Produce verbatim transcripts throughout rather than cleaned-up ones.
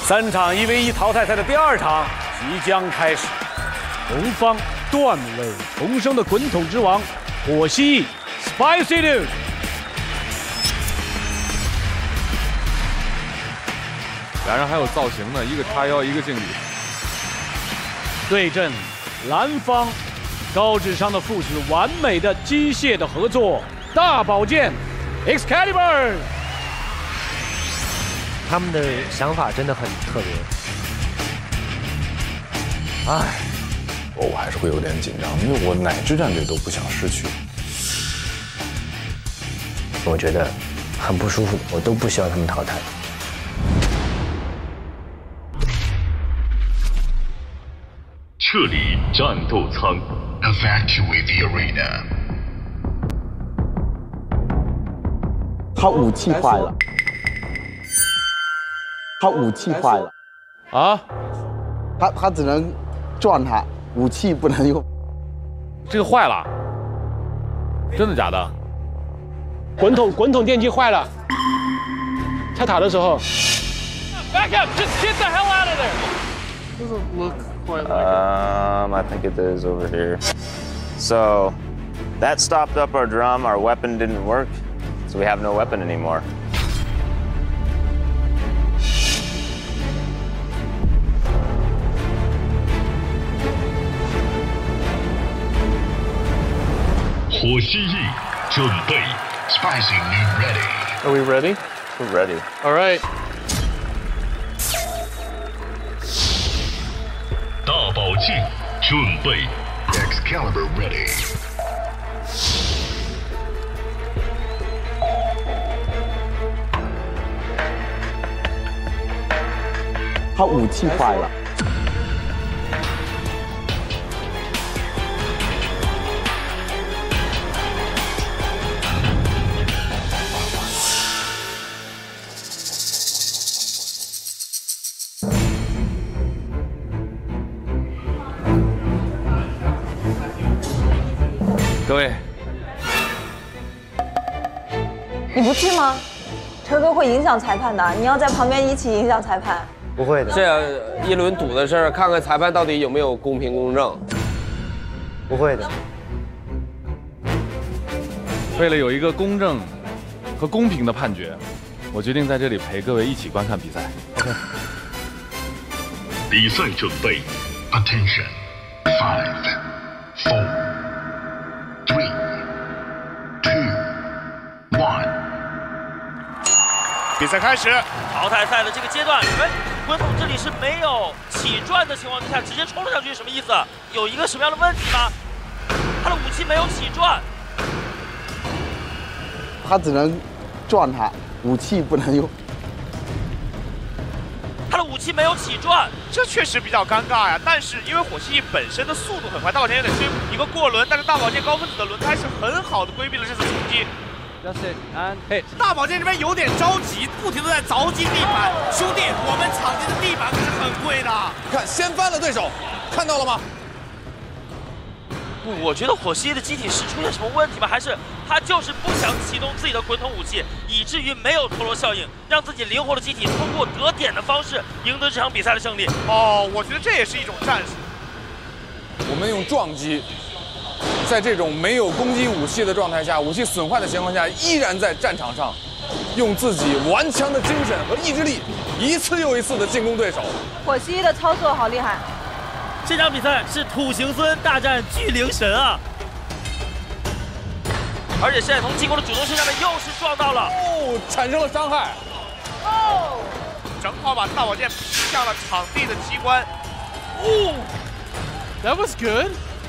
三场一 v 一淘汰赛的第二场即将开始，红方段位重生的滚筒之王火蜥蜴 Spicy Newt， 俩人还有造型呢，一个叉腰，一个敬礼。 对阵蓝方高智商的父子完美的机械的合作，大宝剑 Excalibur。 他们的想法真的很特别。 唉，我还是会有点紧张，因为我哪支战队都不想失去。 我觉得很不舒服，我都不希望他们淘汰。 撤离战斗舱 ，Evacuate the arena。 他武器坏了。 他武器坏了啊！ 他他只能转他，武器不能用。 这个坏了，真的假的？ 滚筒滚筒电机坏了，拆塔的时候。 Back up! Just get the hell out of there! Doesn't look quite like um, I think it is over here. So that stopped up our drum. Our weapon didn't work, so we have no weapon anymore. 火蜥蜴准备 ，Spicy Newt ready. Are we ready? We're ready. All right. 大宝剑准备 ，Excalibur ready. 他武器坏了。 各位， 你不去吗？车哥会影响裁判的，你要在旁边一起影响裁判。 不会的， 这一轮赌的事儿，看看裁判到底有没有公平公正。 不会的。 为了有一个公正和公平的判决，我决定在这里陪各位一起观看比赛。OK。 比赛准备 ，Attention, five, four. Three, two, one。 比赛开始，淘汰赛的这个阶段，哎，滚筒这里是没有起转的情况之下，直接冲了上去，什么意思？有一个什么样的问题吗？他的武器没有起转， 他只能转他，武器不能用。 他的武器没有起转，这确实比较尴尬呀。但是因为火蜥蜴本身的速度很快，大宝剑有点追一个过轮，但是大宝剑高分子的轮胎是很好的规避了这次冲击。大宝剑这边有点着急，不停的在凿击地板。兄弟，我们场地的地板可是很贵的。 看，掀翻了对手，看到了吗？ 我觉得火蜥蜴的机体是出现什么问题吗？还是他就是不想启动自己的滚筒武器，以至于没有陀螺效应，让自己灵活的机体通过得点的方式赢得这场比赛的胜利？哦，我觉得这也是一种战术。 我们用撞击，在这种没有攻击武器的状态下，武器损坏的情况下，依然在战场上用自己顽强的精神和意志力，一次又一次的进攻对手。 火蜥蜴的操作好厉害。 这场比赛是土行孙大战巨灵神啊！而且现在从进攻的主动性上面又是撞到了， 哦，产生了伤害。 哦，正好把大宝剑劈向了场地的机关。哦 That was good。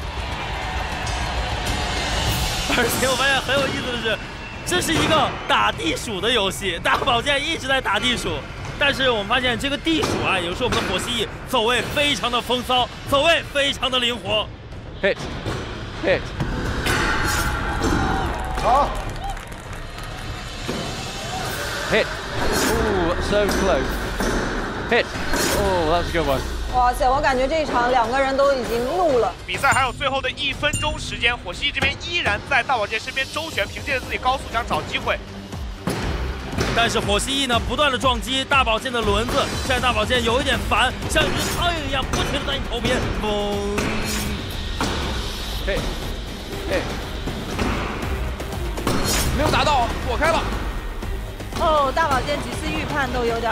而且我发现很有意思的是，这是一个打地鼠的游戏，大宝剑一直在打地鼠。 但是我们发现这个地鼠啊，有时候我们的火蜥蜴走位非常的风骚，走位非常的灵活。 Hit, hit， 好 ，hit， 哦 ，so close，hit， 哦 ，that's a good one。 哇塞，我感觉这一场两个人都已经怒了。 比赛还有最后的一分钟时间，火蜥蜴这边依然在大宝剑身边周旋，凭借着自己高速想找机会。 但是火蜥蜴呢，不断的撞击大宝剑的轮子，现在大宝剑有一点烦，像一只苍蝇一样不停的在你头边嘣。 嘿，嘿，没有打到，躲开了。 哦，大宝剑几次预判都有点。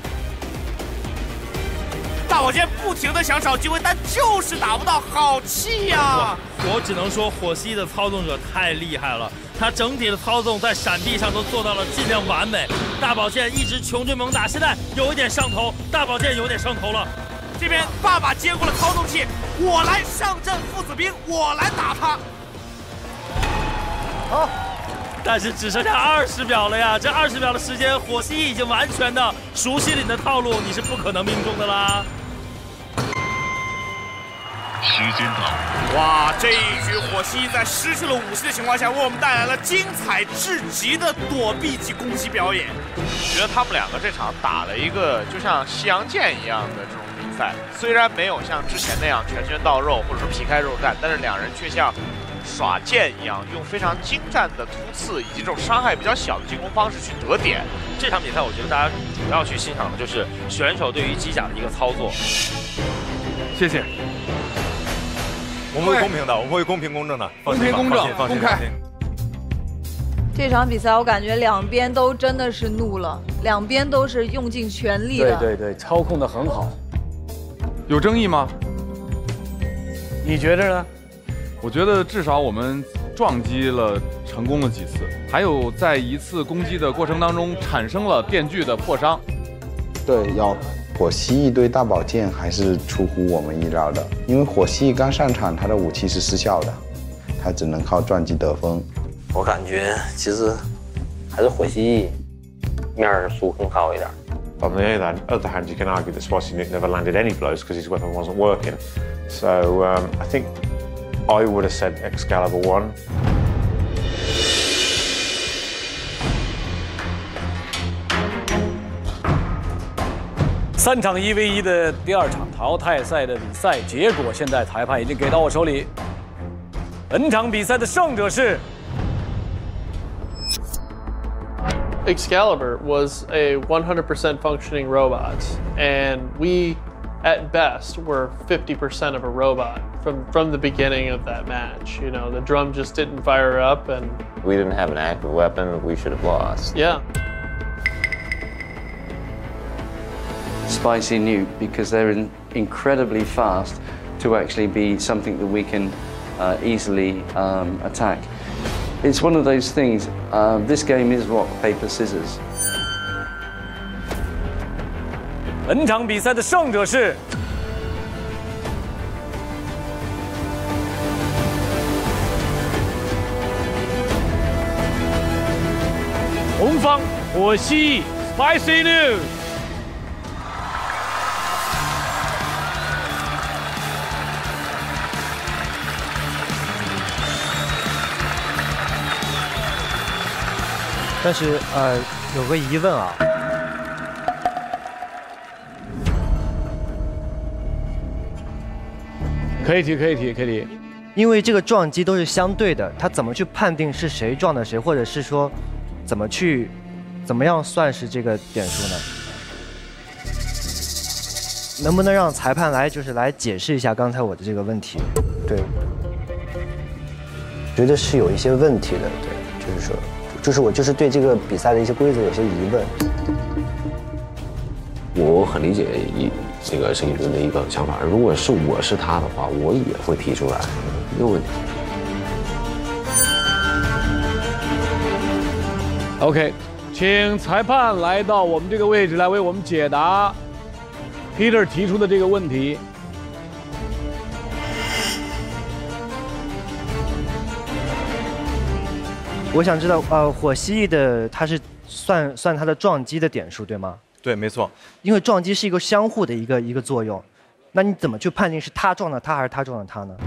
大宝剑不停的想找机会，但就是打不到，好气呀、啊！ 我只能说火蜥蜴的操纵者太厉害了，他整体的操纵在闪避上都做到了尽量完美。大宝剑一直穷追猛打，现在有一点上头，大宝剑有点上头了。 这边爸爸接过了操纵器，我来上阵父子兵，我来打他。 好。但是只剩下二十秒了呀！这二十秒的时间，火蜥蜴已经完全的熟悉了你的套路，你是不可能命中的啦。 时间到！ 哇，这一局火蜥蜴在失去了武器的情况下，为我们带来了精彩至极的躲避及攻击表演。我觉得他们两个这场打了一个就像西洋剑一样的这种比赛，虽然没有像之前那样拳拳到肉或者说皮开肉绽，但是两人却像耍剑一样，用非常精湛的突刺以及这种伤害比较小的进攻方式去得点。 这场比赛，我觉得大家主要去欣赏的就是选手对于机甲的一个操作。 谢谢。 我们会公平的，我们会公平公正的， 公平公正，公开。 这场比赛我感觉两边都真的是怒了，两边都是用尽全力的。 对对对，操控的很好。 有争议吗？ 你觉得呢？ 我觉得至少我们撞击了成功了几次，还有在一次攻击的过程当中产生了电锯的破伤。 对，要火蜥蜴对大宝剑还是出乎我们意料的，因为火蜥蜴刚上场，他的武器是失效的，他只能靠撞击得分。 我感觉其实还是火蜥蜴面数更好一点。 On the other hand, you can argue that Spicy Newt never landed any blows because his weapon wasn't working. So um, I think I would have said Excalibur won. 三场一 v 一的第二场淘汰赛的比赛结果，现在裁判已经给到我手里。本场比赛的胜者是 Excalibur was a one hundred percent functioning robot, and we, at best, were fifty percent of a robot from from the beginning of that match. You know, the drum just didn't fire up, and we didn't have an active weapon. We should have lost. Yeah. Spicy Newt, because they're in incredibly fast to actually be something that we can uh, easily um, attack. It's one of those things, uh, this game is rock, paper, scissors. 本场比赛的胜者是红方火蜥蜴 Spicy Newt。 但是呃，有个疑问啊， 可以提，可以提，可以提。 因为这个撞击都是相对的，他怎么去判定是谁撞的谁，或者是说怎么去怎么样算是这个点数呢？能不能让裁判来就是来解释一下刚才我的这个问题？ 对，觉得是有一些问题的，对，就是说。 就是我就是对这个比赛的一些规则有些疑问。 我很理解一这个申请人的一个想法，如果是我是他的话，我也会提出来，没有问题。 OK， 请裁判来到我们这个位置来为我们解答 Peter 提出的这个问题。 我想知道，呃，火蜥蜴的它是算算它的撞击的点数，对吗？ 对，没错。 因为撞击是一个相互的一个一个作用，那你怎么去判定是他撞的他还是他撞的他呢？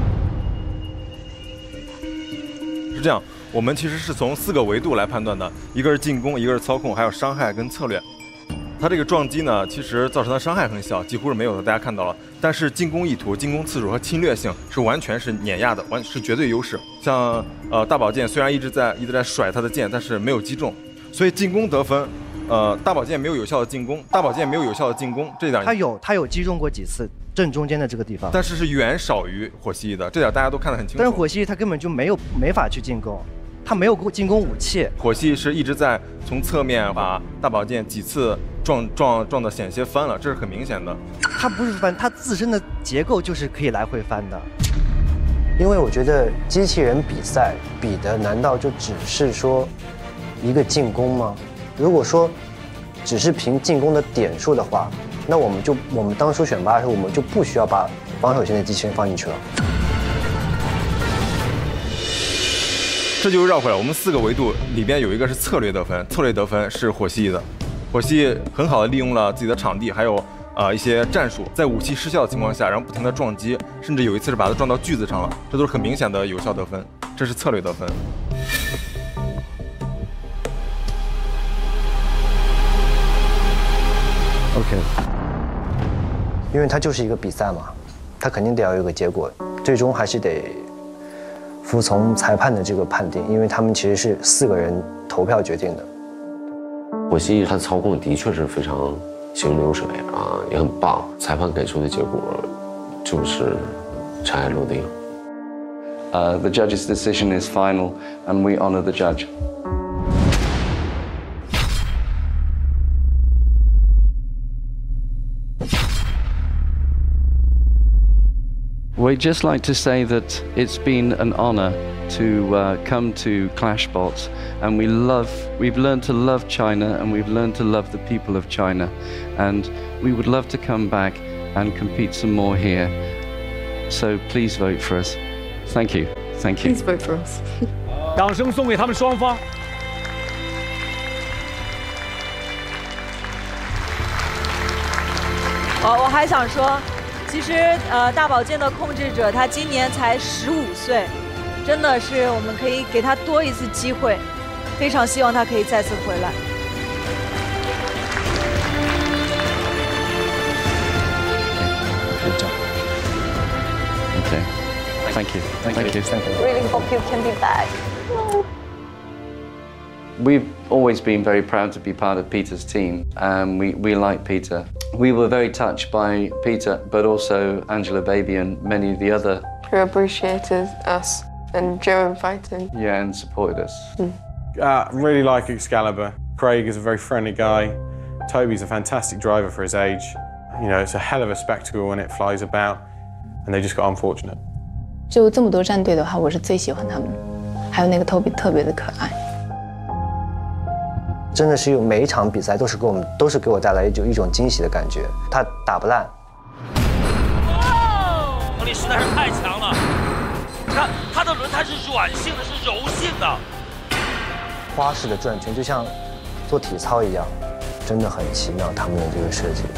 是这样，我们其实是从四个维度来判断的，一个是进攻，一个是操控，还有伤害跟策略。它这个撞击呢，其实造成的伤害很小，几乎是没有的，大家看到了。但是进攻意图、进攻次数和侵略性是完全是碾压的，完是绝对优势。像呃大宝剑虽然一直在一直在甩它的剑，但是没有击中。 所以进攻得分，呃，大宝剑没有有效的进攻，大宝剑没有有效的进攻，这点他有他有击中过几次正中间的这个地方， 但是是远少于火蜥蜴的，这点大家都看得很清楚。 但是火蜥蜴它根本就没有没法去进攻，它没有进攻武器。 火蜥蜴是一直在从侧面把大宝剑几次撞撞撞的险些翻了，这是很明显的。 它不是翻，它自身的结构就是可以来回翻的。 因为我觉得机器人比赛比的难道就只是说一个进攻吗？如果说只是凭进攻的点数的话，那我们就我们当初选拔的时候，我们就不需要把防守型的机器人放进去了。 这就绕回来，我们四个维度里边有一个是策略得分，策略得分是火蜥蜴的，火蜥蜴很好的利用了自己的场地，还有呃一些战术，在武器失效的情况下，然后不停的撞击，甚至有一次是把它撞到锯子上了，这都是很明显的有效得分，这是策略得分。 OK， 因为它就是一个比赛嘛，它肯定得要有一个结果，最终还是得服从裁判的这个判定，因为他们其实是四个人投票决定的。 火蜥蜴它的操控的确是非常行云流水啊，也很棒。裁判给出的结果就是尘埃落定。 Uh, the judge's decision is final, and we honor the judge. We'd just like to say that it's been an honor to uh, come to ClashBots, and we love, we've learned to love China, and we've learned to love the people of China, and we would love to come back and compete some more here. So please vote for us. Thank you. Thank you. Please vote for us. 掌声送给他们双方。 我我还想说。其实，呃，大宝剑的控制者他今年才十五岁，真的是我们可以给他多一次机会，非常希望他可以再次回来。 Good job. Okay. Thank you. Thank you. Thank you. Really hope you can be back. We've always been very proud to be part of Peter's team, and we, we like Peter. We were very touched by Peter, but also Angela Baby and many of the other who appreciated us, and Joe invited. Yeah, and supported us. Mm. Uh, really like Excalibur. Craig is a very friendly guy. Toby's a fantastic driver for his age. You know, it's a hell of a spectacle when it flies about, and they just got unfortunate. 就这么多战队的话，我是最喜欢他们，还有那个 Toby 特别的可爱。 真的是有每一场比赛都是给我们都是给我带来一种一种惊喜的感觉，他打不烂。 能力实在是太强了，你看他的轮胎是软性的，是柔性的。 花式的转圈就像做体操一样，真的很奇妙，他们的这个设计。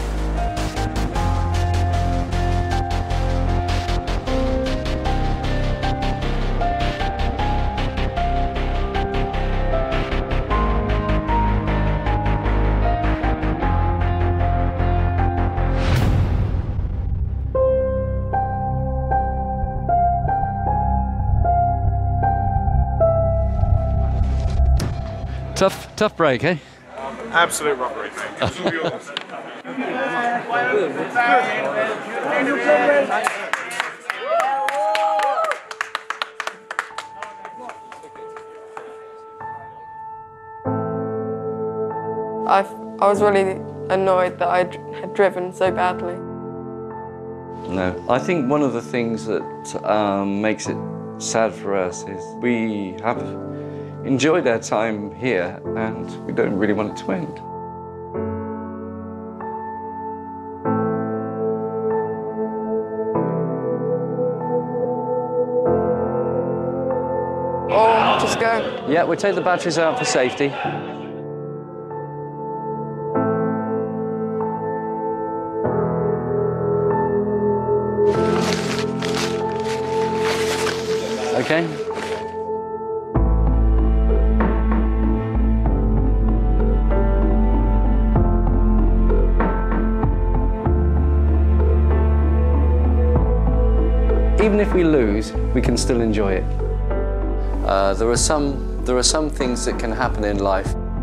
Tough, tough break, eh? Absolute robbery, mate. It's all yours. I I was really annoyed that I had driven so badly. No, I think one of the things that um, makes it sad for us is we have enjoyed our time here and we don't really want it to end. Or just go. Yeah, we take the batteries out for safety. Okay. Even if we lose, we can still enjoy it. Uh, there are some there are some things that can happen in life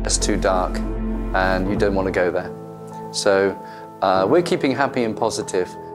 It's too dark, and you don't want to go there. So uh, we're keeping happy and positive.